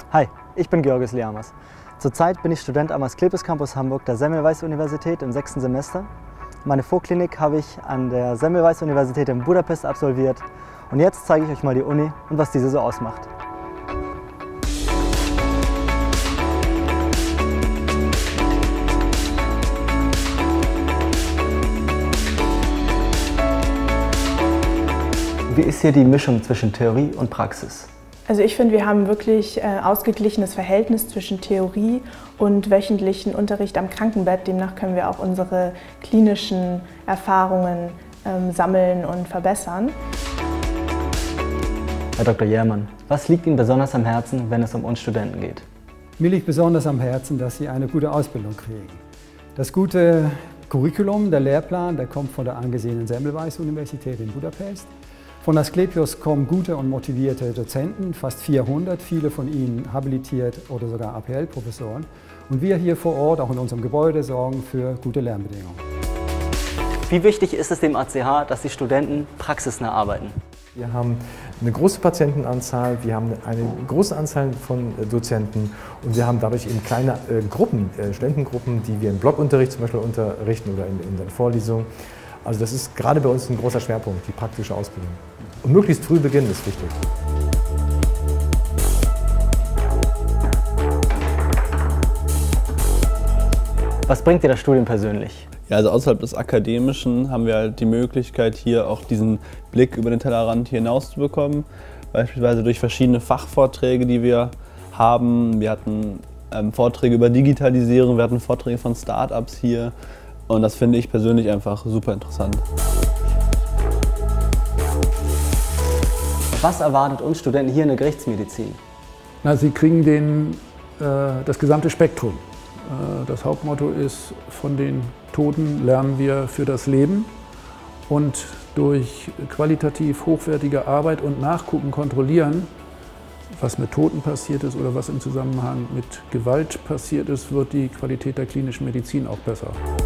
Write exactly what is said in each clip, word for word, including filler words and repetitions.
Hi, ich bin Georgis Liamas. Zurzeit bin ich Student am Asklepios Campus Hamburg der Semmelweis-Universität im sechsten Semester. Meine Vorklinik habe ich an der Semmelweis-Universität in Budapest absolviert. Und jetzt zeige ich euch mal die Uni und was diese so ausmacht. Wie ist hier die Mischung zwischen Theorie und Praxis? Also ich finde, wir haben wirklich ein äh, ausgeglichenes Verhältnis zwischen Theorie und wöchentlichen Unterricht am Krankenbett. Demnach können wir auch unsere klinischen Erfahrungen ähm, sammeln und verbessern. Herr Doktor Jährmann, was liegt Ihnen besonders am Herzen, wenn es um uns Studenten geht? Mir liegt besonders am Herzen, dass Sie eine gute Ausbildung kriegen. Das gute Curriculum, der Lehrplan, der kommt von der angesehenen Semmelweis-Universität in Budapest. Von Asklepios kommen gute und motivierte Dozenten, fast vierhundert, viele von ihnen habilitiert oder sogar A P L-Professoren. Und wir hier vor Ort, auch in unserem Gebäude, sorgen für gute Lernbedingungen. Wie wichtig ist es dem A C H, dass die Studenten praxisnah arbeiten? Wir haben eine große Patientenanzahl, wir haben eine große Anzahl von Dozenten und wir haben dadurch eben kleine äh, Gruppen, äh, Studentengruppen, die wir im Blockunterricht zum Beispiel unterrichten oder in, in der Vorlesung. Also das ist gerade bei uns ein großer Schwerpunkt, die praktische Ausbildung. Und möglichst früh beginnen ist wichtig. Was bringt dir das Studium persönlich? Ja, also außerhalb des Akademischen haben wir halt die Möglichkeit, hier auch diesen Blick über den Tellerrand hier hinaus zu bekommen. Beispielsweise durch verschiedene Fachvorträge, die wir haben. Wir hatten ähm, Vorträge über Digitalisierung, wir hatten Vorträge von Start-ups hier. Und das finde ich persönlich einfach super interessant. Was erwartet uns Studenten hier in der Gerichtsmedizin? Na, sie kriegen den, äh, das gesamte Spektrum. Äh, das Hauptmotto ist, von den Toten lernen wir für das Leben. Und durch qualitativ hochwertige Arbeit und Nachgucken, kontrollieren, was mit Toten passiert ist oder was im Zusammenhang mit Gewalt passiert ist, wird die Qualität der klinischen Medizin auch besser.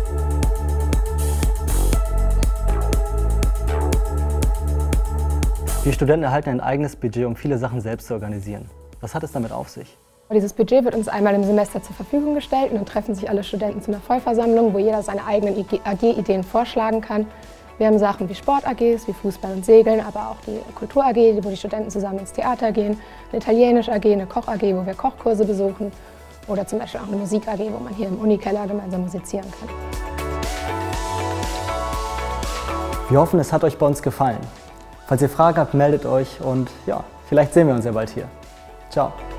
Wir Studenten erhalten ein eigenes Budget, um viele Sachen selbst zu organisieren. Was hat es damit auf sich? Dieses Budget wird uns einmal im Semester zur Verfügung gestellt und dann treffen sich alle Studenten zu einer Vollversammlung, wo jeder seine eigenen A G-Ideen vorschlagen kann. Wir haben Sachen wie Sport-A Gs, wie Fußball und Segeln, aber auch die Kultur-A G, wo die Studenten zusammen ins Theater gehen, eine Italienisch-A G, eine Koch-A G, wo wir Kochkurse besuchen oder zum Beispiel auch eine Musik-A G, wo man hier im Unikeller gemeinsam musizieren kann. Wir hoffen, es hat euch bei uns gefallen. Falls ihr Fragen habt, meldet euch und ja, vielleicht sehen wir uns ja bald hier. Ciao.